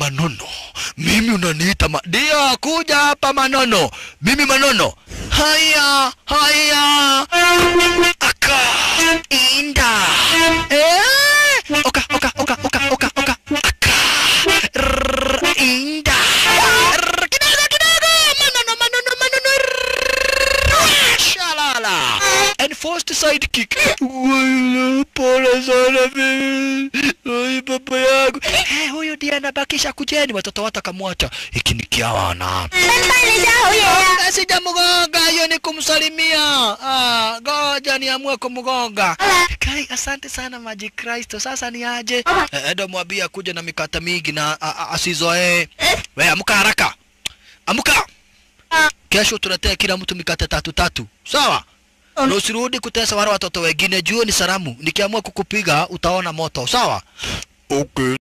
Manono, mimi unaniita ndio, kuja hapa Manono. Mimi Manono. Haya, haya. Aka inda. Oka. Aka. Inda. Kidogo. Manono. Shalala. Enforced sidekick. Pole sana mimi. Oi baba yangu. Huyu ndiye anabakisha kujeni, watoto watakamwacha. Hiki ni kiawana. Sijamgonga, hiyo ni kumsalimia. Ngoja niamue kumgonga. Kai, asante sana Maji Kristo. Sasa ni aje? Edo mwambia kuja na mikate mingi na asizoe. Wewe amka haraka. Amka. Kesho tunatea kila mtu mikate 3. Sawa? Na usirudi kutesa wale watoto wengine, juu ni salamu. Nikiamua kukupiga utaona moto. Sawa? Okay.